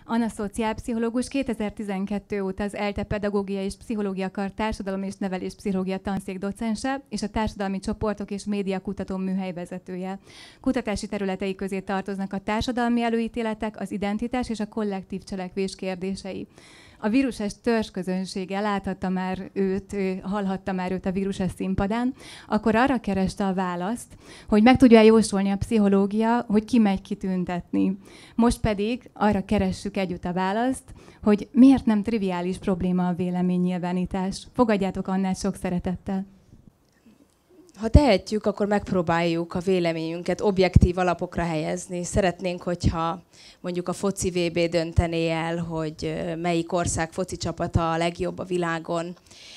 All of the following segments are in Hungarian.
Anna szociálpszichológus 2012 óta az ELTE pedagógia és pszichológia kar társadalom és nevelés pszichológia tanszék docense és a társadalmi csoportok és média kutató műhely vezetője. Kutatási területei közé tartoznak a társadalmi előítéletek, az identitás és a kollektív cselekvés kérdései. A víruses törzsközönsége láthatta már őt, hallhatta már őt a víruses színpadán, akkor arra kereste a választ, hogy meg tudja jósolni a pszichológia, hogy ki megy kitüntetni. Most pedig arra keressük együtt a választ, hogy miért nem triviális probléma a véleménynyilvánítás. Fogadjátok Annát sok szeretettel. Ha tehetjük, akkor megpróbáljuk a véleményünket objektív alapokra helyezni. Szeretnénk, hogyha mondjuk a foci VB döntené el, hogy melyik ország foci csapata a legjobb a világon.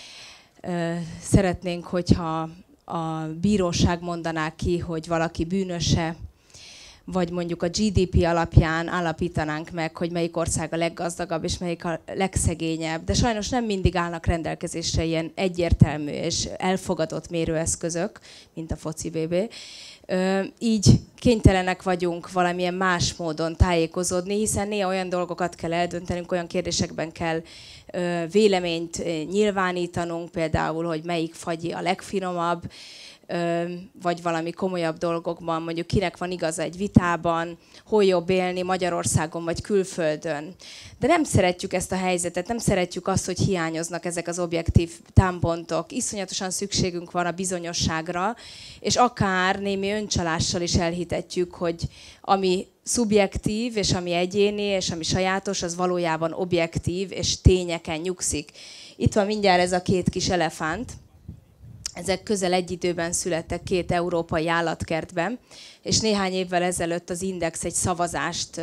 Szeretnénk, hogyha a bíróság mondaná ki, hogy valaki bűnöse, vagy mondjuk a GDP alapján állapítanánk meg, hogy melyik ország a leggazdagabb és melyik a legszegényebb. De sajnos nem mindig állnak rendelkezésre ilyen egyértelmű és elfogadott mérőeszközök, mint a foci VB. Így kénytelenek vagyunk valamilyen más módon tájékozódni, hiszen néha olyan dolgokat kell eldöntenünk, olyan kérdésekben kell véleményt nyilvánítanunk, például, hogy melyik fagyi a legfinomabb, vagy valami komolyabb dolgokban, mondjuk kinek van igaza egy vitában, hol jobb élni Magyarországon vagy külföldön. De nem szeretjük ezt a helyzetet, nem szeretjük azt, hogy hiányoznak ezek az objektív támpontok. Iszonyatosan szükségünk van a bizonyosságra, és akár némi öncsalással is elhitetjük, hogy ami szubjektív, és ami egyéni, és ami sajátos, az valójában objektív, és tényeken nyugszik. Itt van mindjárt ez a két kis elefánt. Ezek közel egy időben születtek két európai állatkertben, és néhány évvel ezelőtt az Index egy szavazást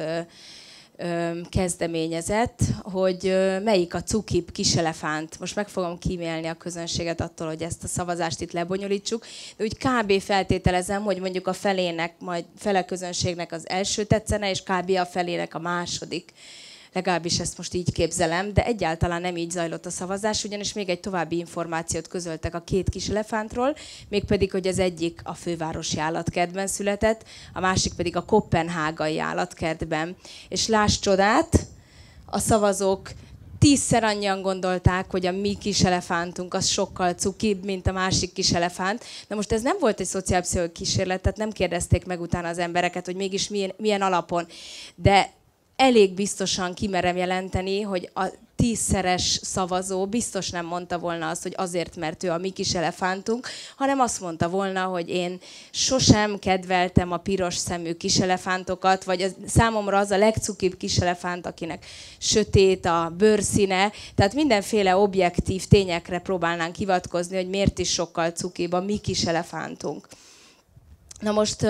kezdeményezett, hogy melyik a cukibb kiselefánt. Most meg fogom kímélni a közönséget attól, hogy ezt a szavazást itt lebonyolítsuk, de úgy kb. Feltételezem, hogy mondjuk a felének, majd fele közönségnek az első tetszene, és kb. A felének a második. Legalábbis ezt most így képzelem, de egyáltalán nem így zajlott a szavazás, ugyanis még egy további információt közöltek a két kis elefántról, mégpedig, hogy az egyik a fővárosi állatkertben született, a másik pedig a koppenhágai állatkertben. És láss csodát, a szavazók 10-szer annyian gondolták, hogy a mi kis elefántunk az sokkal cukibb, mint a másik kis elefánt. Na most ez nem volt egy szociálpszichológiai kísérlet, tehát nem kérdezték meg utána az embereket, hogy mégis milyen alapon. De elég biztosan kimerem jelenteni, hogy a 10-szeres szavazó biztos nem mondta volna azt, hogy azért, mert ő a mi kis elefántunk, hanem azt mondta volna, hogy én sosem kedveltem a piros szemű kis elefántokat, vagy számomra az a legcukibb kis elefánt, akinek sötét a bőrszíne. Tehát mindenféle objektív tényekre próbálnánk hivatkozni, hogy miért is sokkal cukibb a mi kis elefántunk. Na most...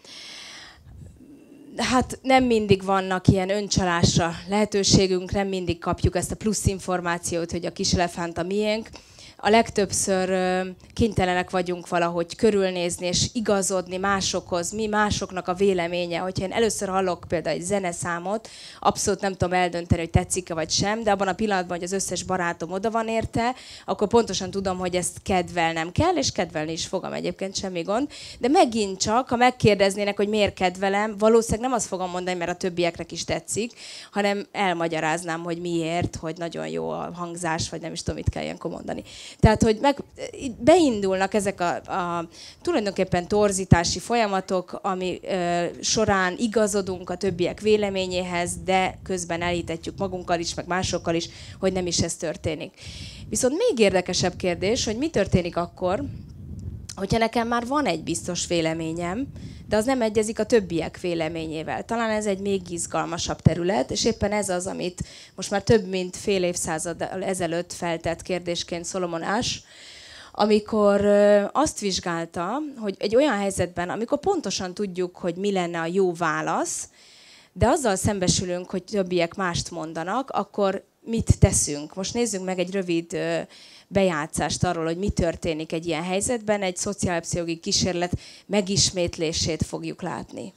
Hát nem mindig vannak ilyen öncsalásra lehetőségünk, nem mindig kapjuk ezt a plusz információt, hogy a kis elefánt a miénk. A legtöbbször kénytelenek vagyunk valahogy körülnézni és igazodni másokhoz, mi másoknak a véleménye. Hogyha én először hallok például egy zeneszámot, abszolút nem tudom eldönteni, hogy tetszik-e vagy sem, de abban a pillanatban, hogy az összes barátom oda van érte, akkor pontosan tudom, hogy ezt kedvelnem kell, és kedvelni is fogom egyébként, semmi gond. De megint csak, ha megkérdeznének, hogy miért kedvelem, valószínűleg nem azt fogom mondani, mert a többieknek is tetszik, hanem elmagyaráznám, hogy miért, hogy nagyon jó a hangzás, vagy nem is tudom, mit kell ilyenkor mondani. Tehát, hogy beindulnak ezek a tulajdonképpen torzítási folyamatok, ami során igazodunk a többiek véleményéhez, de közben elhitetjük magunkkal is, meg másokkal is, hogy nem is ez történik. Viszont még érdekesebb kérdés, hogy mi történik akkor, hogyha nekem már van egy biztos véleményem, de az nem egyezik a többiek véleményével. Talán ez egy még izgalmasabb terület, és éppen ez az, amit most már több mint fél évszázad ezelőtt feltett kérdésként Solomon Asch, amikor azt vizsgálta, hogy egy olyan helyzetben, amikor pontosan tudjuk, hogy mi lenne a jó válasz, de azzal szembesülünk, hogy többiek mást mondanak, akkor mit teszünk? Most nézzünk meg egy rövid bejátszást arról, hogy mi történik egy ilyen helyzetben, egy szociálpszichológiai kísérlet megismétlését fogjuk látni.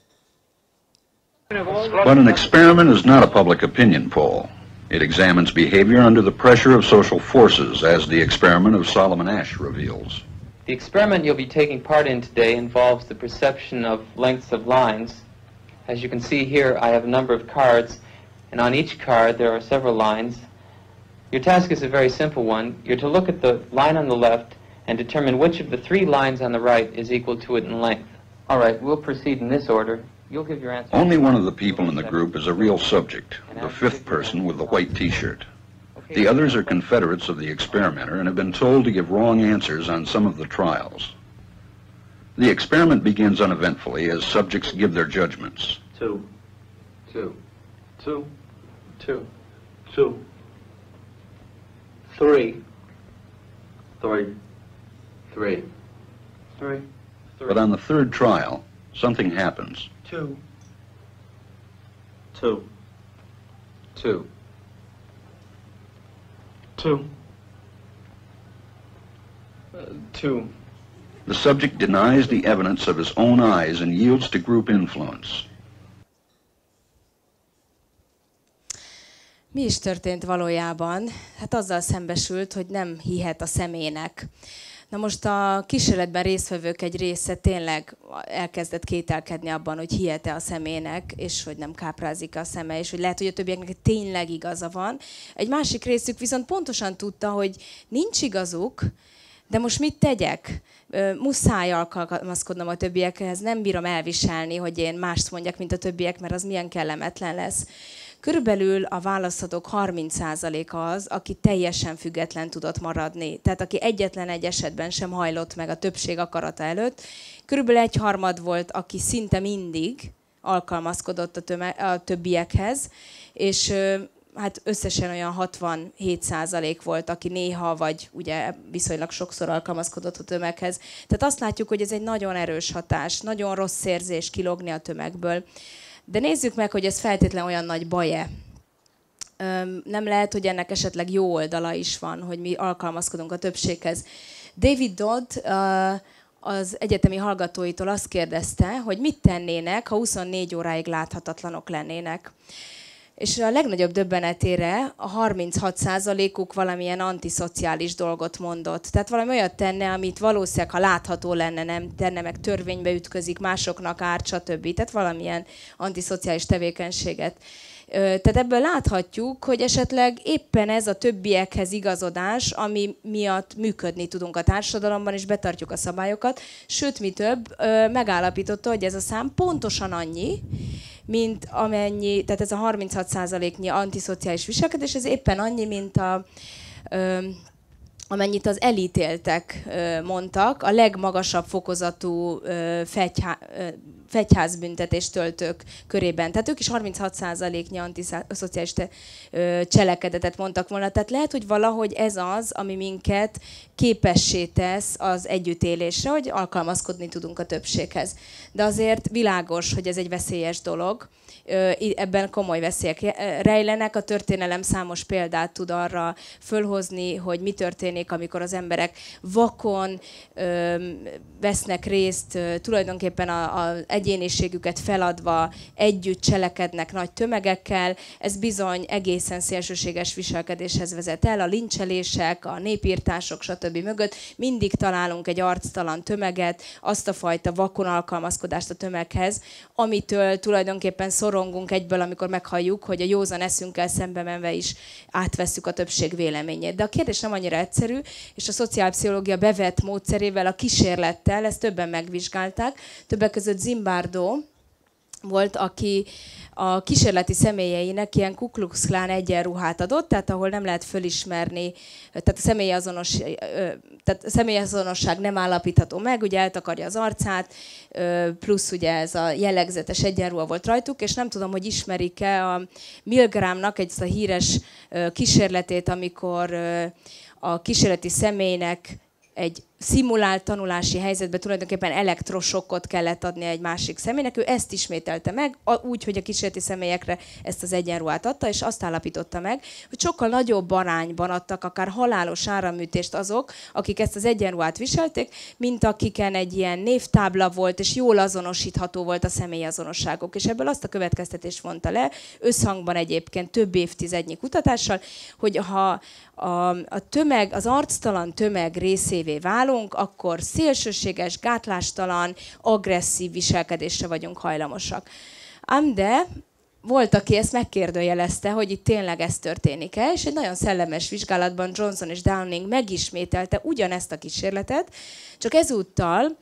But an experiment is not a public opinion poll. It examines behavior under the pressure of social forces, as the experiment of Solomon Asch reveals. The experiment you'll be taking part in today involves the perception of lengths of lines. As you can see here, I have a number of cards, and on each card there are several lines. Your task is a very simple one. You're to look at the line on the left and determine which of the three lines on the right is equal to it in length. All right, we'll proceed in this order. You'll give your answer. Only one of the people in the group is a real subject, the fifth person with the white t-shirt. The others are confederates of the experimenter and have been told to give wrong answers on some of the trials. The experiment begins uneventfully as subjects give their judgments. 2, 2, 2, 2, 3, 3, 3, 3. But on the third trial, something happens. 2, 2, 2, 2, 2. The subject denies the evidence of his own eyes and yields to group influence. Mi is történt valójában? Hát azzal szembesült, hogy nem hihet a szemének. Na most a kísérletben résztvevők egy része tényleg elkezdett kételkedni abban, hogy hihet-e a szemének, és hogy nem káprázik a szeme, és hogy lehet, hogy a többieknek tényleg igaza van. Egy másik részük viszont pontosan tudta, hogy nincs igazuk, de most mit tegyek? Muszáj alkalmazkodnom a többiekhez, nem bírom elviselni, hogy én mást mondjak, mint a többiek, mert az milyen kellemetlen lesz. Körülbelül a választhatók 30%-a az, aki teljesen független tudott maradni. Tehát aki egyetlen egy esetben sem hajlott meg a többség akarata előtt. Körülbelül 1/3 volt, aki szinte mindig alkalmazkodott a többiekhez, és hát összesen olyan 67% volt, aki néha vagy ugye viszonylag sokszor alkalmazkodott a tömeghez. Tehát azt látjuk, hogy ez egy nagyon erős hatás, nagyon rossz érzés kilógni a tömegből. De nézzük meg, hogy ez feltétlenül olyan nagy baj-e. Nem lehet, hogy ennek esetleg jó oldala is van, hogy mi alkalmazkodunk a többséghez. David Dodd az egyetemi hallgatóitól azt kérdezte, hogy mit tennének, ha 24 óráig láthatatlanok lennének. És a legnagyobb döbbenetére a 36%-uk valamilyen antiszociális dolgot mondott. Tehát valami olyat tenne, amit valószínűleg, ha látható lenne, nem tenne, meg törvénybe ütközik, másoknak árt, stb. Tehát valamilyen antiszociális tevékenységet. Tehát ebből láthatjuk, hogy esetleg éppen ez a többiekhez igazodás, ami miatt működni tudunk a társadalomban, és betartjuk a szabályokat. Sőt, mi több, megállapította, hogy ez a szám pontosan annyi, mint amennyi, tehát ez a 36%-nyi antiszociális viselkedés, ez éppen annyi, mint amennyit az elítéltek mondtak, a legmagasabb fokozatú fegyházbüntetést töltők körében. Tehát ők is 36%-nyi antiszociális cselekedetet mondtak volna. Tehát lehet, hogy valahogy ez az, ami minket képessé tesz az együttélésre, hogy alkalmazkodni tudunk a többséghez. De azért világos, hogy ez egy veszélyes dolog. Ebben komoly veszélyek rejlenek. A történelem számos példát tud arra fölhozni, hogy mi történik, amikor az emberek vakon vesznek részt, tulajdonképpen az egyéniségüket feladva együtt cselekednek nagy tömegekkel. Ez bizony egészen szélsőséges viselkedéshez vezet el. A lincselések, a népírtások, stb. Mögött mindig találunk egy arctalan tömeget, azt a fajta vakon alkalmazkodást a tömeghez, amitől tulajdonképpen szorongunk egyből, amikor meghalljuk, hogy a józan eszünkkel szembe menve is átvesszük a többség véleményét. De a kérdés nem annyira egyszerű, és a szociálpszichológia bevett módszerével, a kísérlettel, ezt többen megvizsgálták. Többek között Zimbardo volt, aki a kísérleti személyeinek ilyen Ku Klux Klan egyenruhát adott, tehát ahol nem lehet fölismerni, tehát a személyazonosság nem állapítható meg, ugye eltakarja az arcát, plusz ugye ez a jellegzetes egyenruha volt rajtuk, és nem tudom, hogy ismerik-e a Milgramnak egy a híres kísérletét, amikor a kísérleti személynek egy szimulált tanulási helyzetben tulajdonképpen elektrosokkot kellett adni egy másik személynek. Ő ezt ismételte meg, úgy, hogy a kísérleti személyekre ezt az egyenruhát adta, és azt állapította meg, hogy sokkal nagyobb arányban adtak akár halálos áramműtést azok, akik ezt az egyenruhát viselték, mint akiken egy ilyen névtábla volt, és jól azonosítható volt a személyazonosságok. És ebből azt a következtetést vonta le, összhangban egyébként több évtizednyi kutatással, hogy ha a tömeg, az arctalan tömeg részévé válunk, akkor szélsőséges, gátlástalan, agresszív viselkedésre vagyunk hajlamosak. Ám de volt, aki ezt megkérdőjelezte, hogy itt tényleg ez történik-e, és egy nagyon szellemes vizsgálatban Johnson és Downing megismételte ugyanezt a kísérletet, csak ezúttal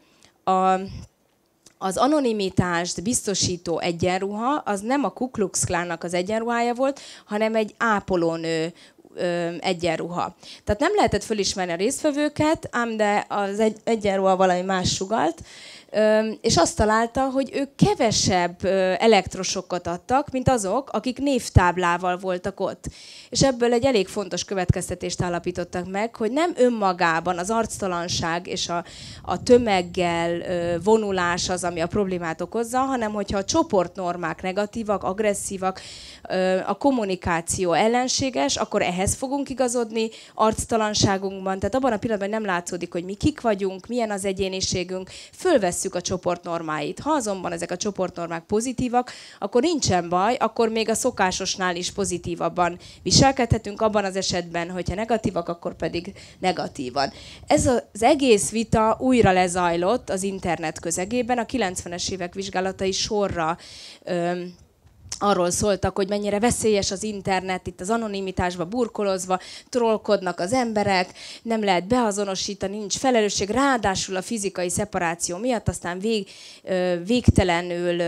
az anonimitást biztosító egyenruha az nem a Ku Klux Klannak az egyenruhája volt, hanem egy ápolónő egyenruha. Tehát nem lehetett fölismerni a résztvevőket, ám de az egyenruha valami más sugalt, és azt találta, hogy ők kevesebb elektrosokkot adtak, mint azok, akik névtáblával voltak ott. És ebből egy elég fontos következtetést állapítottak meg, hogy nem önmagában az arctalanság és a tömeggel vonulás az, ami a problémát okozza, hanem hogyha a csoportnormák negatívak, agresszívak, a kommunikáció ellenséges, akkor ehhez fogunk igazodni arctalanságunkban. Tehát abban a pillanatban nem látszódik, hogy mi kik vagyunk, milyen az egyéniségünk, fölvesszük a csoportnormáit. Ha azonban ezek a csoportnormák pozitívak, akkor nincsen baj, akkor még a szokásosnál is pozitívabban viselkedhetünk, abban az esetben, hogyha negatívak, akkor pedig negatívan. Ez az egész vita újra lezajlott az internet közegében, a 90-es évek vizsgálatai sorra arról szóltak, hogy mennyire veszélyes az internet, itt az anonimitásba burkolozva, trollkodnak az emberek, nem lehet beazonosítani, nincs felelősség, ráadásul a fizikai szeparáció miatt aztán végtelenül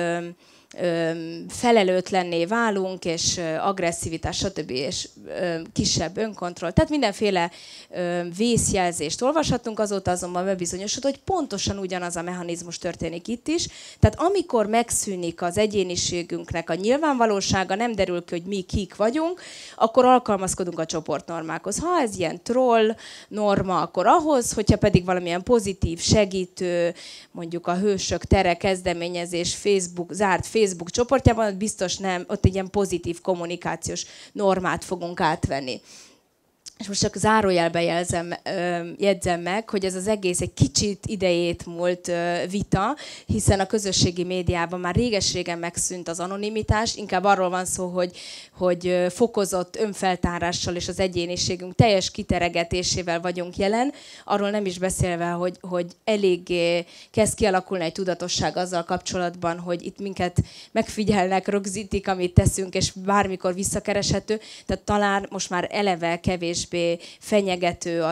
felelőtlenné válunk, és agresszivitás, stb. És kisebb önkontroll. Tehát mindenféle vészjelzést olvashatunk, azóta azonban bebizonyosodott, hogy pontosan ugyanaz a mechanizmus történik itt is. Tehát amikor megszűnik az egyéniségünknek a nyilvánvalósága, nem derül ki, hogy mi kik vagyunk, akkor alkalmazkodunk a csoportnormákhoz. Ha ez ilyen troll norma, akkor ahhoz, hogyha pedig valamilyen pozitív, segítő, mondjuk a Hősök tere kezdeményezés zárt Facebook csoportjában, ott biztos nem, ott egy ilyen pozitív kommunikációs normát fogunk átvenni. És most csak zárójelbe jegyzem meg, hogy ez az egész egy kicsit idejét múlt vita, hiszen a közösségi médiában már réges-régen megszűnt az anonimitás, inkább arról van szó, hogy fokozott önfeltárással és az egyéniségünk teljes kiteregetésével vagyunk jelen, arról nem is beszélve, hogy eléggé kezd kialakulni egy tudatosság azzal kapcsolatban, hogy itt minket megfigyelnek, rögzítik, amit teszünk, és bármikor visszakereshető, tehát talán most már eleve kevésbé fenyegető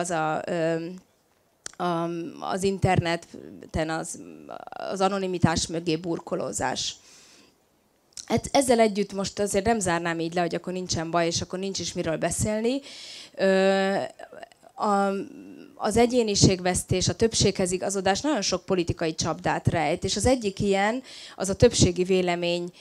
az interneten az anonimitás mögé burkolózás. Ezzel együtt most azért nem zárnám így le, hogy akkor nincsen baj, és akkor nincs is miről beszélni. Az egyéniségvesztés, a többséghez igazodás nagyon sok politikai csapdát rejt, és az egyik ilyen, az a többségi vélemény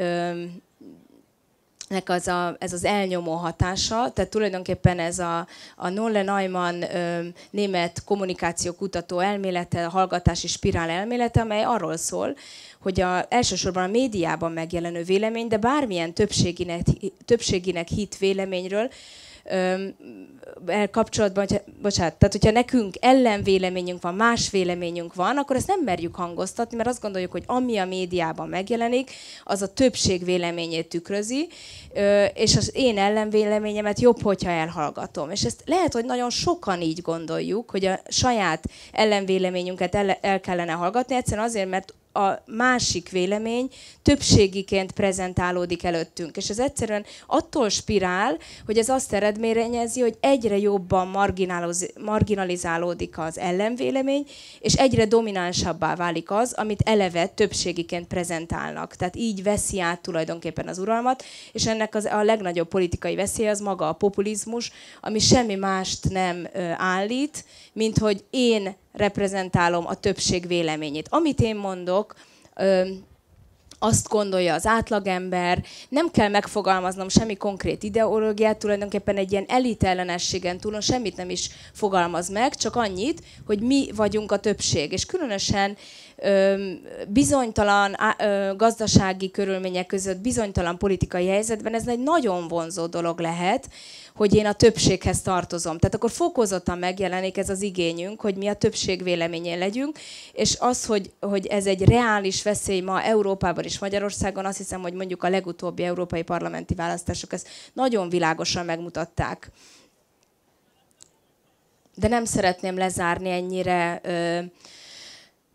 ez az elnyomó hatása, tehát tulajdonképpen ez a Nolle Neumann német kommunikációkutató elmélete, a hallgatási spirál elmélete, amely arról szól, hogy elsősorban a médiában megjelenő vélemény, de bármilyen többséginek hit véleményről kapcsolatban, tehát hogyha nekünk ellenvéleményünk van, más véleményünk van, akkor ezt nem merjük hangoztatni, mert azt gondoljuk, hogy ami a médiában megjelenik, az a többség véleményét tükrözi, és az én ellenvéleményemet jobb, hogyha elhallgatom. És ezt lehet, hogy nagyon sokan így gondoljuk, hogy a saját ellenvéleményünket el kellene hallgatni, egyszerűen azért, mert a másik vélemény többségiként prezentálódik előttünk. És ez egyszerűen attól spirál, hogy ez azt eredményezi, hogy egyre jobban marginalizálódik az ellenvélemény, és egyre dominánsabbá válik az, amit eleve többségiként prezentálnak. Tehát így veszi át tulajdonképpen az uralmat, és ennek a legnagyobb politikai veszély az maga a populizmus, ami semmi mást nem állít, mint hogy én reprezentálom a többség véleményét. Amit én mondok, azt gondolja az átlagember, nem kell megfogalmaznom semmi konkrét ideológiát, tulajdonképpen egy ilyen elitellenességen túlon semmit nem is fogalmaz meg, csak annyit, hogy mi vagyunk a többség. És különösen bizonytalan gazdasági körülmények között, bizonytalan politikai helyzetben ez egy nagyon vonzó dolog lehet, hogy én a többséghez tartozom. Tehát akkor fokozottan megjelenik ez az igényünk, hogy mi a többség véleményén legyünk, és az, hogy ez egy reális veszély ma Európában és Magyarországon, azt hiszem, hogy mondjuk a legutóbbi európai parlamenti választások ezt nagyon világosan megmutatták. De nem szeretném lezárni ennyire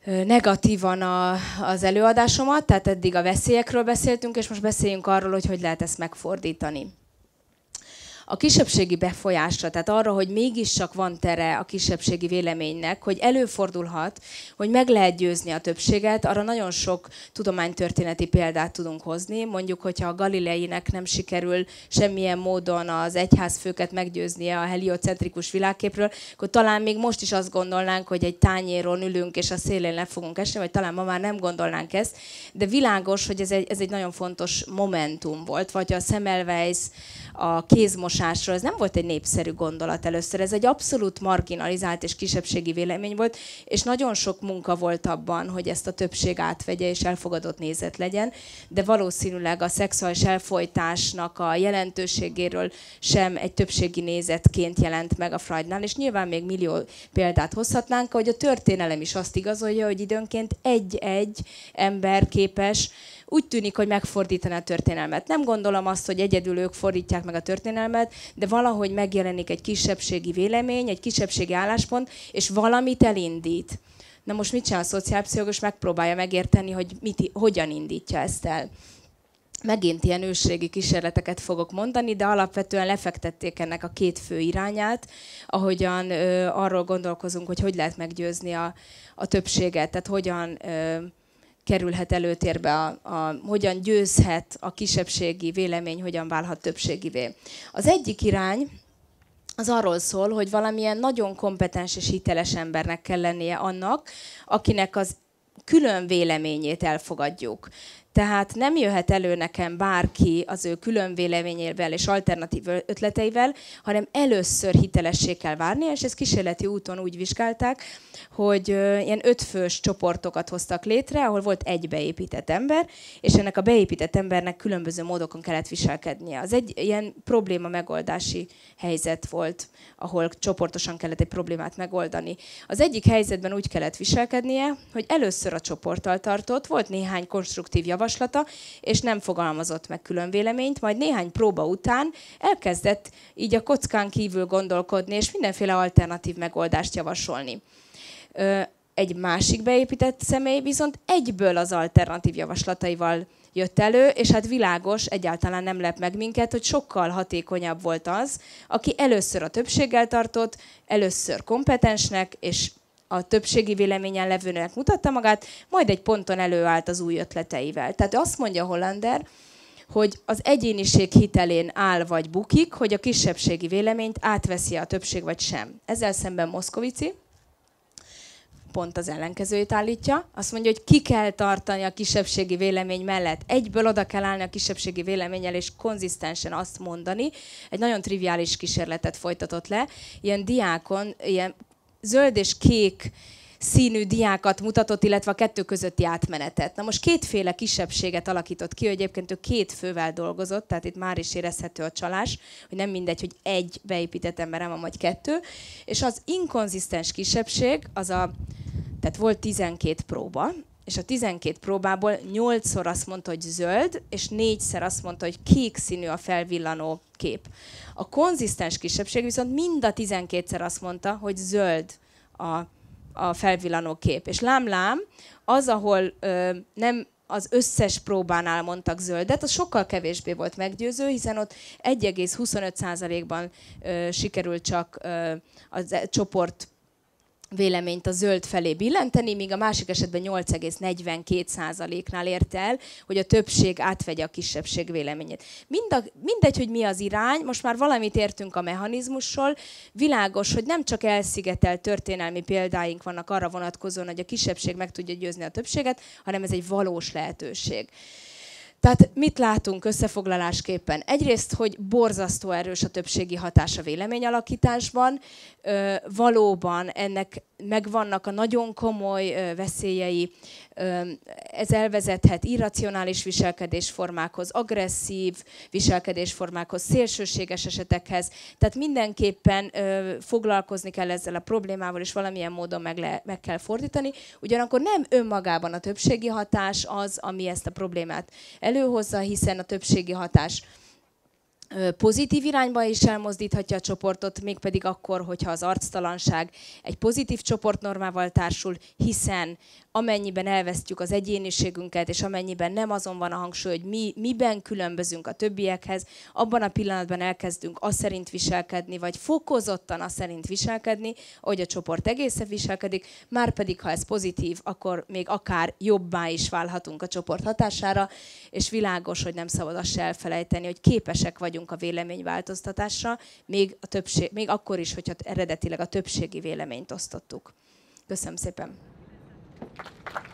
negatívan az előadásomat, tehát eddig a veszélyekről beszéltünk, és most beszéljünk arról, hogy lehet ezt megfordítani. A kisebbségi befolyásra, tehát arra, hogy mégiscsak van tere a kisebbségi véleménynek, hogy előfordulhat, hogy meg lehet győzni a többséget, arra nagyon sok tudománytörténeti példát tudunk hozni. Mondjuk, hogyha a Galileinek nem sikerül semmilyen módon az egyházfőket meggyőznie a heliocentrikus világképről, akkor talán még most is azt gondolnánk, hogy egy tányéron ülünk, és a szélén le fogunk esni, vagy talán ma már nem gondolnánk ezt, de világos, hogy ez egy nagyon fontos momentum volt, vagy a Semmelweis a kézmosásról, ez nem volt egy népszerű gondolat először, ez egy abszolút marginalizált és kisebbségi vélemény volt, és nagyon sok munka volt abban, hogy ezt a többség átvegye és elfogadott nézet legyen, de valószínűleg a szexuális elfojtásnak a jelentőségéről sem egy többségi nézetként jelent meg a Freudnál, és nyilván még millió példát hozhatnánk, hogy a történelem is azt igazolja, hogy időnként egy-egy ember képes úgy tűnik, hogy megfordítani a történelmet. Nem gondolom azt, hogy egyedül ők fordítják meg a történelmet, de valahogy megjelenik egy kisebbségi vélemény, egy kisebbségi álláspont, és valamit elindít. Na most mit csinál a szociálpszichológus? Megpróbálja megérteni, hogy hogyan indítja ezt el. Megint ilyen ősrégi kísérleteket fogok mondani, de alapvetően lefektették ennek a két fő irányát, ahogyan arról gondolkozunk, hogy lehet meggyőzni a többséget, tehát hogyan kerülhet előtérbe, hogyan győzhet a kisebbségi vélemény, hogyan válhat többségivé. Az egyik irány az arról szól, hogy valamilyen nagyon kompetens és hiteles embernek kell lennie annak, akinek az külön véleményét elfogadjuk. Tehát nem jöhet elő nekem bárki az ő külön véleményével és alternatív ötleteivel, hanem először hitelessé kell várnia, és ezt kísérleti úton úgy vizsgálták, hogy ilyen 5 fős csoportokat hoztak létre, ahol volt egy beépített ember, és ennek a beépített embernek különböző módokon kellett viselkednie. Az egy ilyen probléma megoldási helyzet volt, ahol csoportosan kellett egy problémát megoldani. Az egyik helyzetben úgy kellett viselkednie, hogy először a csoporttal tartott, volt néhány konstruktív javaslata, és nem fogalmazott meg külön véleményt, majd néhány próba után elkezdett így a kockán kívül gondolkodni, és mindenféle alternatív megoldást javasolni. Egy másik beépített személy viszont egyből az alternatív javaslataival jött elő, és hát világos, egyáltalán nem lep meg minket, hogy sokkal hatékonyabb volt az, aki először a többséggel tartott, először kompetensnek, és a többségi véleményen levőnek mutatta magát, majd egy ponton előállt az új ötleteivel. Tehát azt mondja Hollander, hogy az egyéniség hitelén áll vagy bukik, hogy a kisebbségi véleményt átveszi a többség vagy sem. Ezzel szemben Moszkovici pont az ellenkezőjét állítja. Azt mondja, hogy ki kell tartani a kisebbségi vélemény mellett. Egyből oda kell állni a kisebbségi véleménnyel, és konzisztensen azt mondani. Egy nagyon triviális kísérletet folytatott le. Ilyen diákon, ilyen zöld és kék színű diákat mutatott, illetve a kettő közötti átmenetet. Na most kétféle kisebbséget alakított ki, hogy egyébként ő 2 fővel dolgozott, tehát itt már is érezhető a csalás, hogy nem mindegy, hogy egy beépített ember van, vagy 2. És az inkonzisztens kisebbség, tehát volt 12 próba, és a 12 próbából 8-szor azt mondta, hogy zöld, és 4-szer azt mondta, hogy kék színű a felvillanó kép. A konzisztens kisebbség viszont mind a 12-szer azt mondta, hogy zöld a felvillanó kép. És lám, az, ahol nem az összes próbánál mondtak zöldet, az sokkal kevésbé volt meggyőző, hiszen ott 1,25%-ban sikerült csak a csoport véleményt a zöld felé billenteni, míg a másik esetben 8,42%-nál ért el, hogy a többség átvegye a kisebbség véleményét. Mindegy, hogy mi az irány, most már valamit értünk a mechanizmusról, világos, hogy nem csak elszigetelt történelmi példáink vannak arra vonatkozóan, hogy a kisebbség meg tudja győzni a többséget, hanem ez egy valós lehetőség. Tehát mit látunk összefoglalásképpen? Egyrészt, hogy borzasztó erős a többségi hatás a véleményalakításban. Valóban ennek megvannak a nagyon komoly veszélyei. Ez elvezethet irracionális viselkedésformákhoz, agresszív viselkedésformákhoz, szélsőséges esetekhez. Tehát mindenképpen foglalkozni kell ezzel a problémával, és valamilyen módon meg kell fordítani. Ugyanakkor nem önmagában a többségi hatás az, ami ezt a problémát előhozza, hiszen a többségi hatás pozitív irányba is elmozdíthatja a csoportot, mégpedig akkor, hogyha az arctalanság egy pozitív csoportnormával társul, hiszen amennyiben elvesztjük az egyéniségünket, és amennyiben nem azon van a hangsúly, hogy miben különbözünk a többiekhez, abban a pillanatban elkezdünk azt szerint viselkedni, vagy fokozottan azt szerint viselkedni, ahogy a csoport egészen viselkedik, márpedig ha ez pozitív, akkor még akár jobbá is válhatunk a csoport hatására, és világos, hogy nem szabad azt se elfelejteni, hogy képesek vagyunk a véleményváltoztatásra, még akkor is, hogyha eredetileg a többségi véleményt osztottuk. Köszönöm szépen!